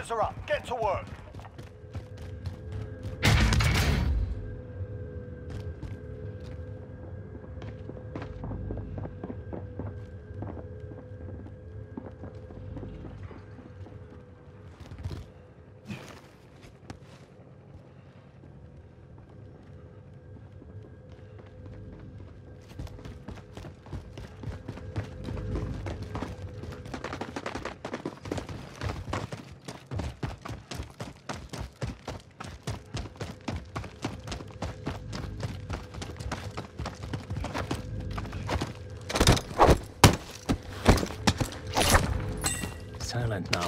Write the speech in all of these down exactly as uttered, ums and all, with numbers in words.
Targets are up. Get to work. Silent now.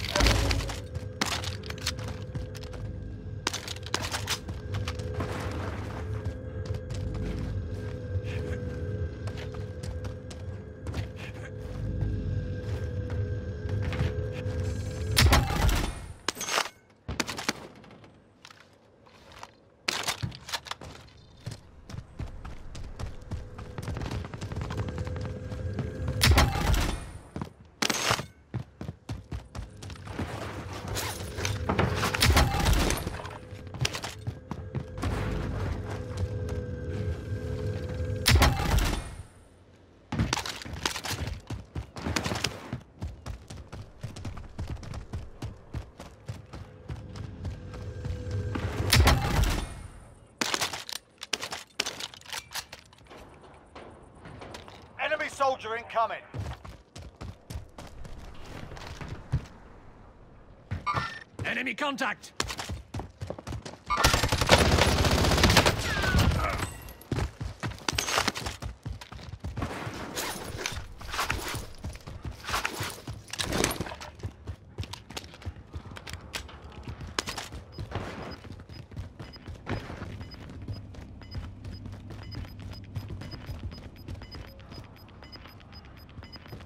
Enemy soldier incoming. Enemy contact!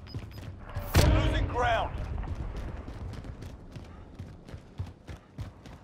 Losing ground.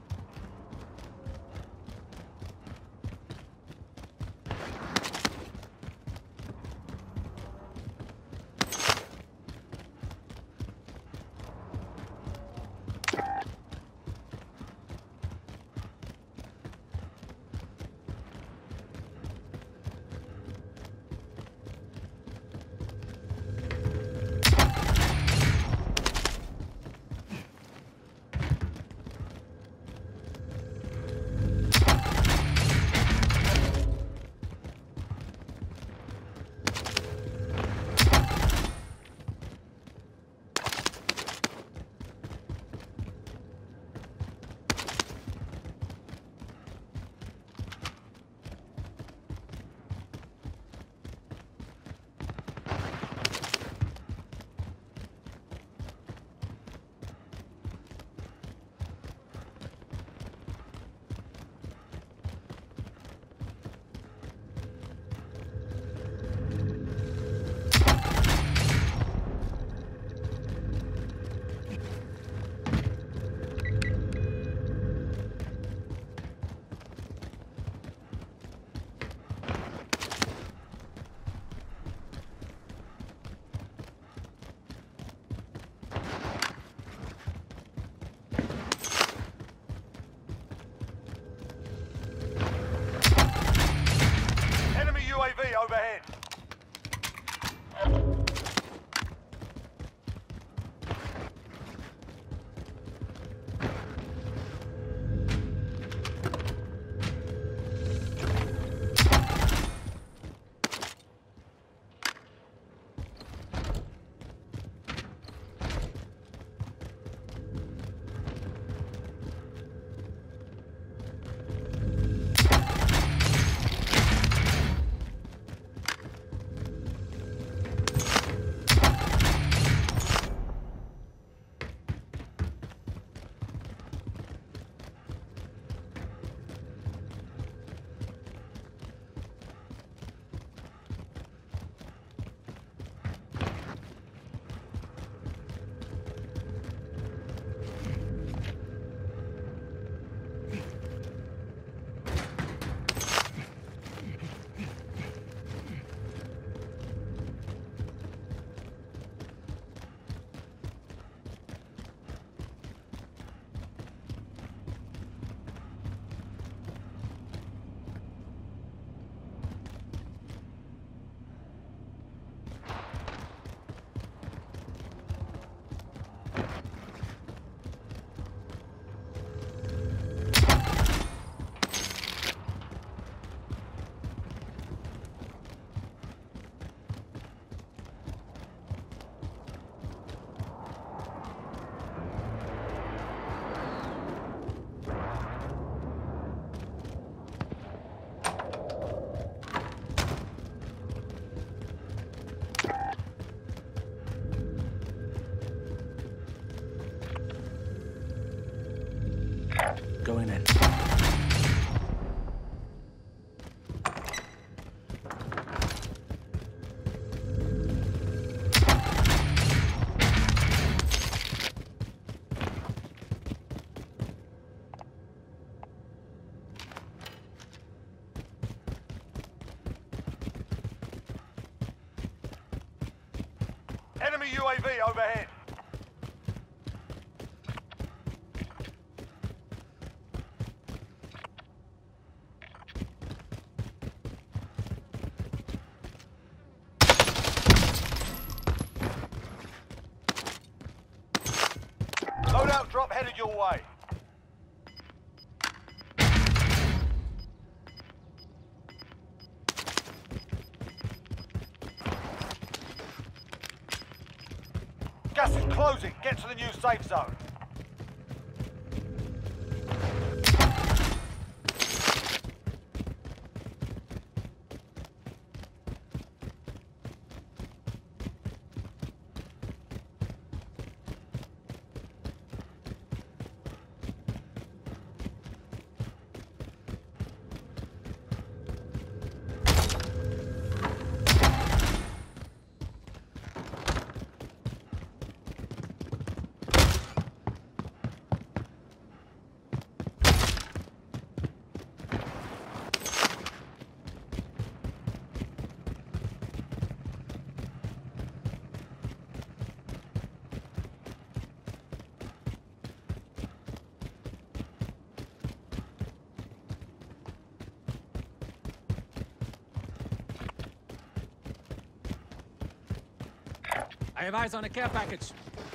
Going in. Enemy U A V overhead. Loadout drop headed your way. Gas is closing. Get to the new safe zone. I have eyes on a care package.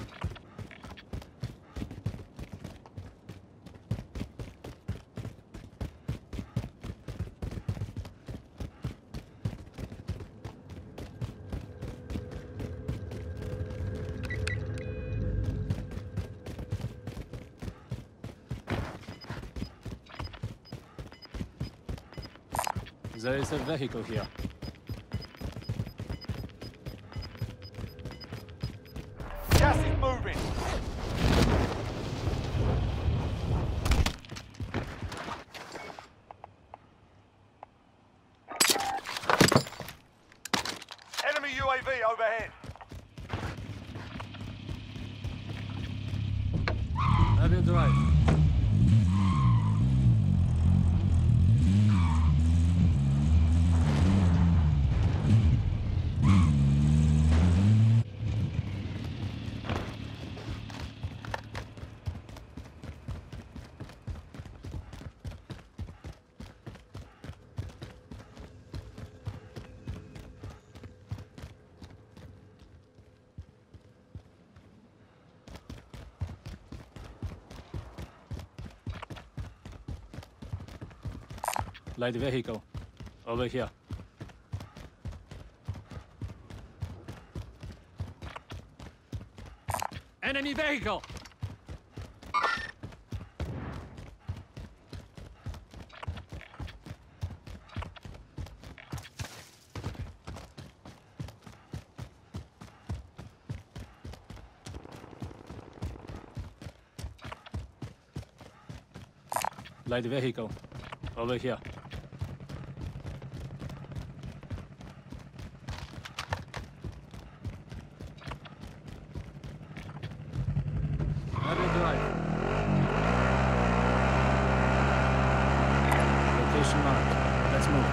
There is a vehicle here. Gas is moving. Enemy U A V overhead. Have you drive? Light vehicle. Over here. Enemy vehicle! Light vehicle. Over here. How do you drive? Location marked. Let's move.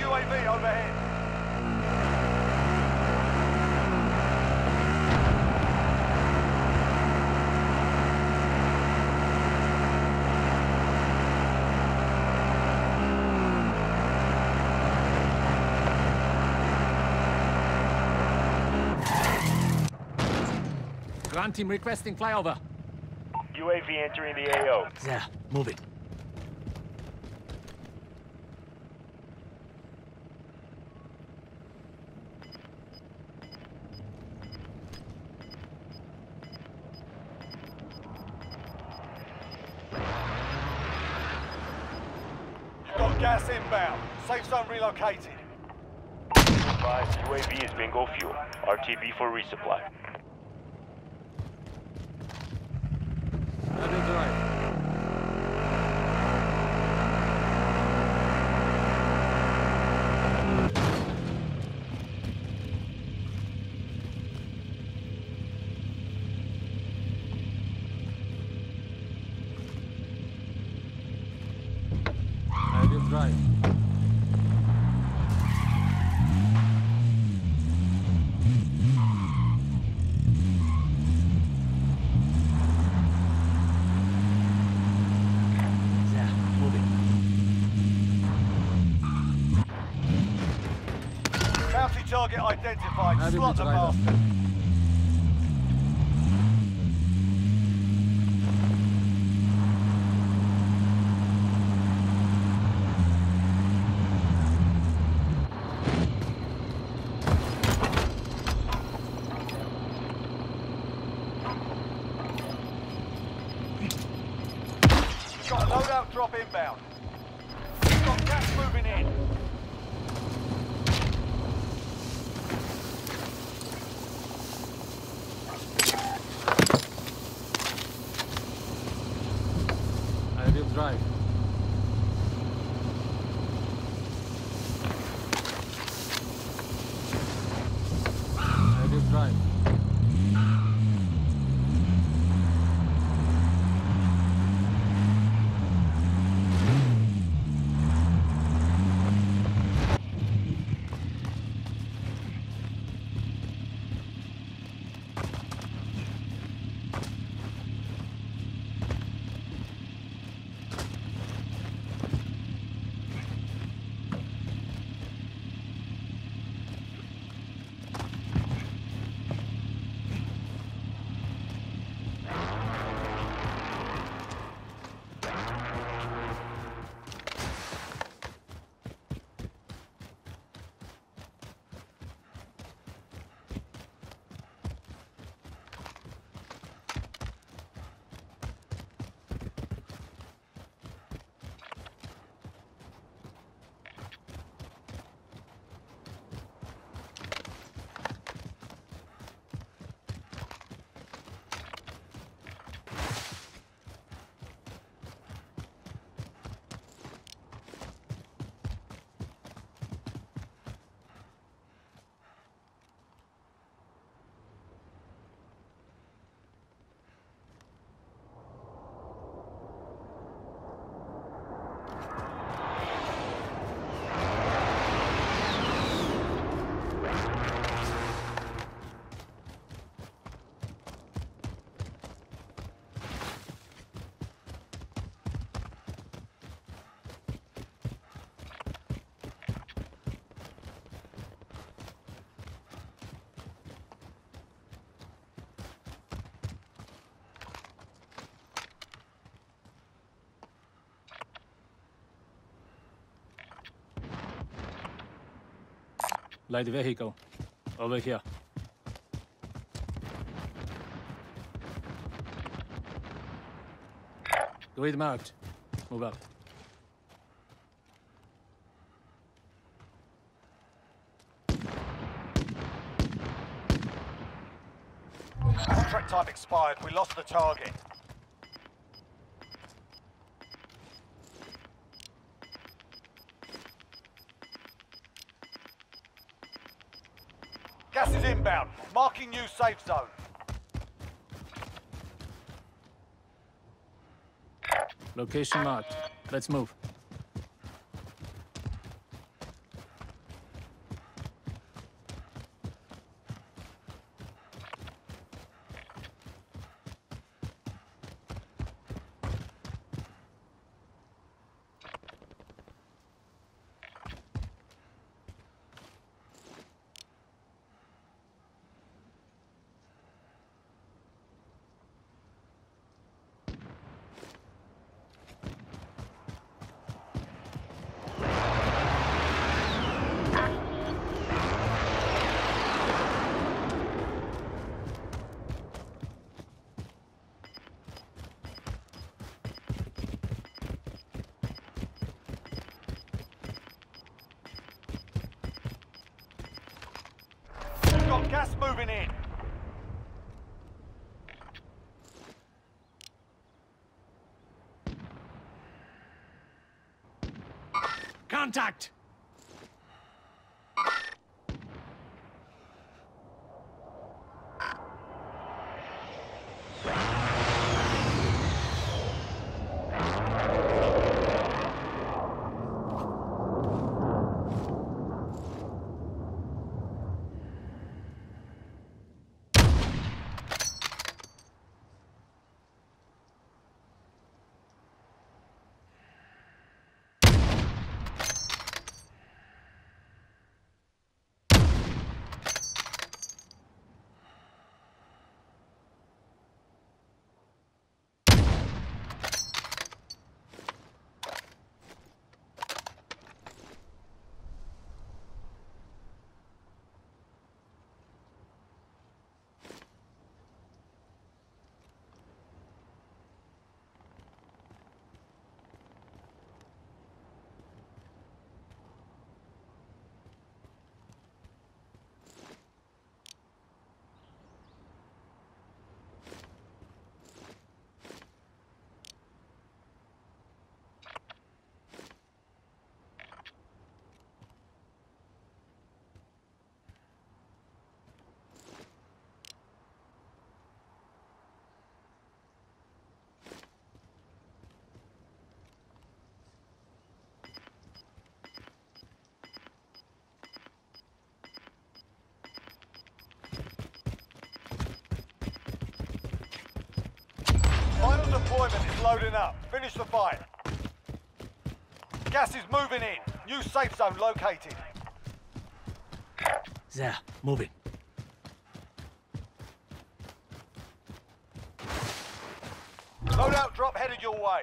U A V overhead. Ground team requesting flyover. U A V entering the A O. There, moving. You've got gas inbound. Safe zone relocated. Advised, U A V is bingo fuel. R T B for resupply. How do you drive? How do you drive? There, moving. Bounty target identified. How do Slot we the drive bastard. Got a loadout drop inbound. Got gas moving in. How do you drive? How do you drive? Light vehicle. Over here. Grid marked. Move up. Contract time expired. We lost the target. Gas is inbound. Marking new safe zone. Location marked. Let's move. Gas moving in. Contact! Final deployment is loading up. Finish the fight. Gas is moving in. New safe zone located. There, moving. Loadout drop headed your way.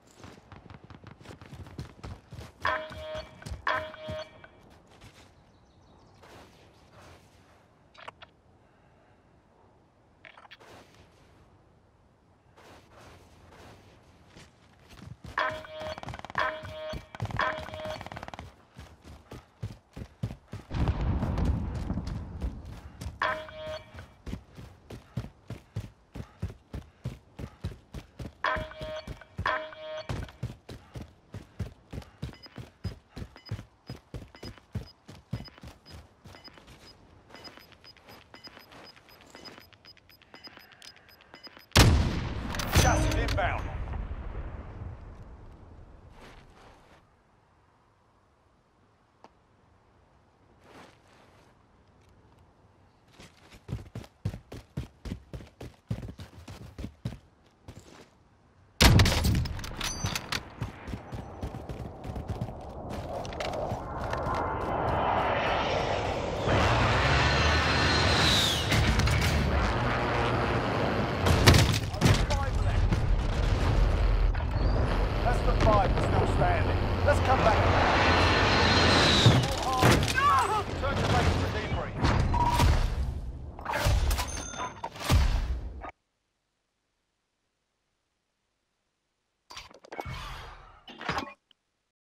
Gas is inbound. Five is still standing. Let's come back